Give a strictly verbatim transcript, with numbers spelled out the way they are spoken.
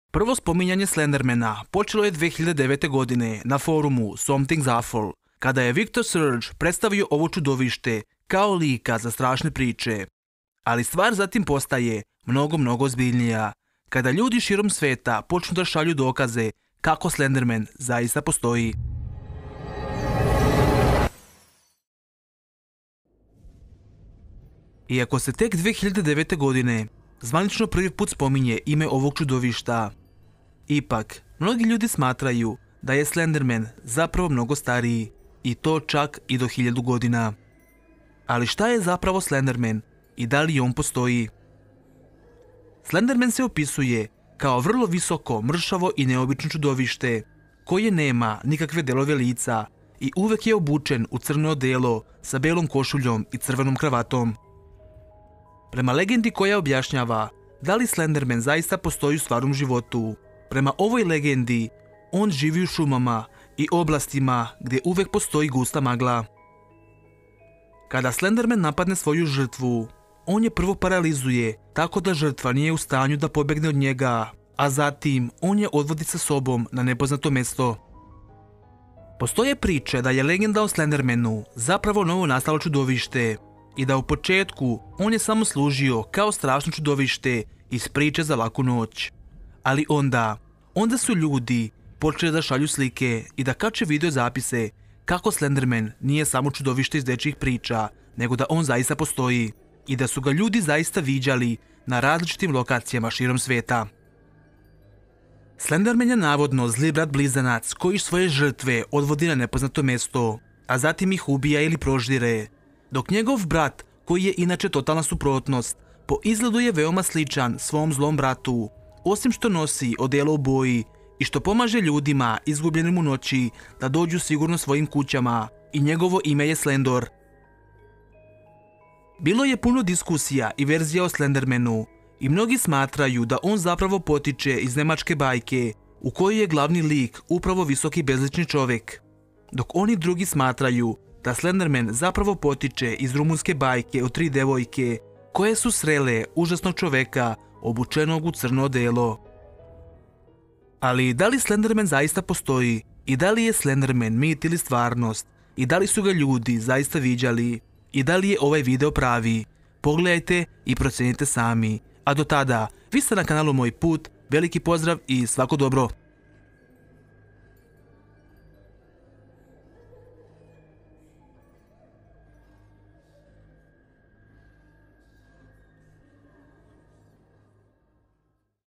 Prvo spominjanje Slendermana počelo je dve hiljade devete. godine na forumu Something's Awful, kada je Victor Surge predstavio ovo čudovište kao lika za strašne priče. Ali stvar zatim postaje mnogo, mnogo ozbiljnija, kada ljudi širom sveta počnu da šalju dokaze kako Slenderman zaista postoji. Iako se tek dve hiljade devete. godine zvanično prvi put spominje ime ovog čudovišta, ipak mnogi ljudi smatraju da je Slenderman zapravo mnogo stariji, i to čak i do hiljadu godina. Ali šta je zapravo Slenderman i da li on postoji? Slenderman se opisuje kao vrlo visoko, mršavo i neobično čudovište koje nema nikakve delove lica i uvek je obučen u crno odelo sa belom košuljom i crvenom kravatom. Prema legendi koja objašnjava da li Slenderman zaista postoji u stvarnom životu, prema ovoj legendi on živi u šumama i oblastima gdje uvek postoji gusta magla. Kada Slenderman napadne svoju žrtvu, on je prvo paralizuje tako da žrtva nije u stanju da pobegne od njega, a zatim on je odvodi sa sobom na nepoznato mesto. Postoje priče da je legenda o Slendermanu zapravo novo nastalo čudovište i da u početku on je samo služio kao strašno čudovište iz priče za laku noć. Ali onda, onda su ljudi počeli da šalju slike i da kače video zapise kako Slenderman nije samo čudovište iz dečjih priča, nego da on zaista postoji i da su ga ljudi zaista viđali na različitim lokacijama širom sveta. Slenderman je navodno zli brat blizanac koji svoje žrtve odvodi na nepoznato mesto, a zatim ih ubija ili proždire, dok njegov brat, koji je inače totalna suprotnost, po izgledu je veoma sličan svom zlom bratu, osim što nosi odelo u boji i što pomaže ljudima izgubljenim u noći da dođu sigurno svojim kućama, i njegovo ime je Slendor. Bilo je puno diskusija i verzija o Slendermanu i mnogi smatraju da on zapravo potiče iz nemačke bajke u kojoj je glavni lik upravo visoki bezlični čovjek, dok oni drugi smatraju da Slenderman zapravo potiče iz rumunske bajke o tri devojke koje su srele užasnog čoveka obučenog u crno odelo. Ali da li Slenderman zaista postoji i da li je Slenderman mit ili stvarnost i da li su ga ljudi zaista viđali i da li je ovaj video pravi? Pogledajte i procenite sami. A do tada, vi ste na kanalu Moj Put, veliki pozdrav i svako dobro!